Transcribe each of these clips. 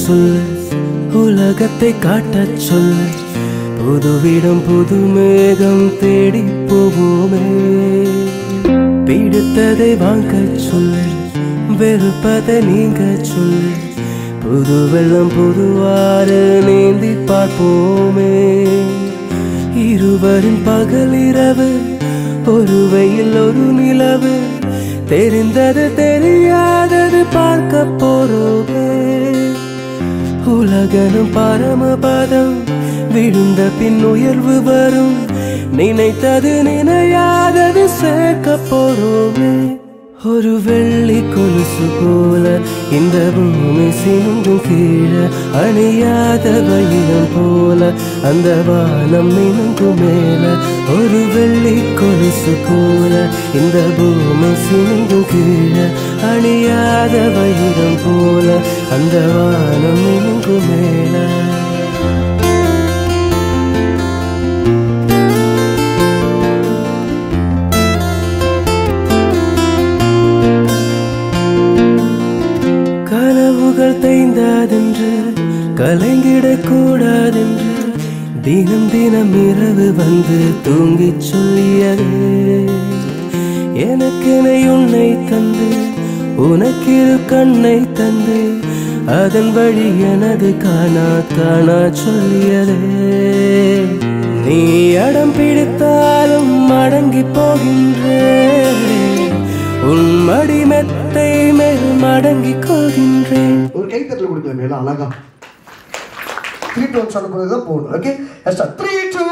சொல்லு உலகத்தை காட்டச் சொல்லு புதுவிடம் புது மேகம் தேடி போவோமே பிடித்ததை வாங்கச் சொல்லு வெறுப்பதை நீங்க சொல்லு புது வெள்ளம் புதுவாறு நீந்தி பார்ப்போமே இருவரின் பகல் இரவு ஒரு வெயில் ஒரு நிலவு தெரிந்தது தெரியாதது பார்க்க போறோமே உலகனும் பரமபதம் விழுந்த பின் உயர்வு வரும் நினைத்தது நினையாதது சேர்க்க போறோமே ஒரு வெள்ளி கொலுசு போல இந்த பூமி சிந்தும் கீழே அணியாத வைரம் போல அந்த வானம் மினுங்கும் மேல ஒரு வெள்ளி கொலுசு போல இந்த பூமி சிந்தும் கீழே அணியாத வைரம் போல அந்த வானம் மினுங்கும் மேல கனவுகள் தேய்ந்தாதென்று கலைந்திடக் கூடாதென்று தினம் தினம் இரவு வந்து தூங்கிச் சொல்லியது எனக்கென உன்னை தந்து உனக்கிரு கண்ணை தந்து அதன் வழி எனது காணா காணா சொல்லியது நீ அடம் பிடித்தாலும் அடங்கி போகின்றேன் உன் மடி மெத்தை மேல் மடங்கிக் கொள்கின்றேன் ஒரு கைத்தட்டல் கொடுக்கல மேல அழகா 3 2 1 சொல்ல போறதா போணும் ஓகே ஸ்டார்ட் 3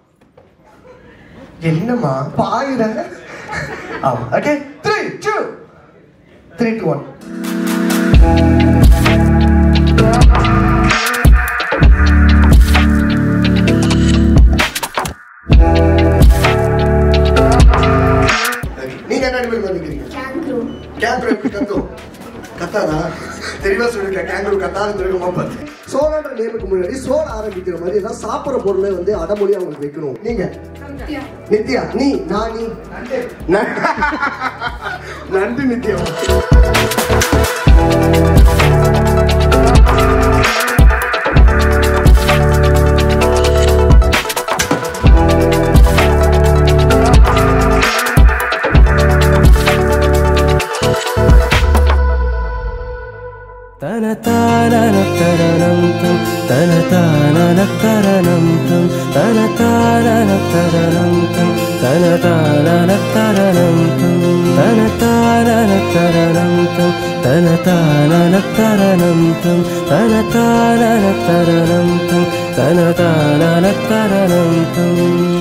2 என்னமா பாயிர ஆமா ஓகே 3 2 1 நீங்க என்ன அனிமல் வந்துக்கிறீங்க கேங்க்ரூ எப்படி கத்தும் கத்தாதா தெளிவா சொல்லிருக்க கேங்க்ரூ கத்தாது தெரியுமா பார்த்து சோழன்ற நேமுக்கு முன்னாடி சோழ ஆரம்பிக்கிற மாதிரி ஏதாவது சாப்பிட்ற பொருளை வந்து அடமொழி அவங்களுக்கு வைக்கணும் நீங்க நித்யா நீ நான் நீ நன்றி நித்யா தனதானனதரணம் தம் தனதானனதரணம் தம் தனதானனதரணம் தம் தனதானனதரணம் தம் தனதானனதரணம் தம் தனதானனதரணம் தம் தனதானனதரணம் தம் தனதானனதரணம் தம்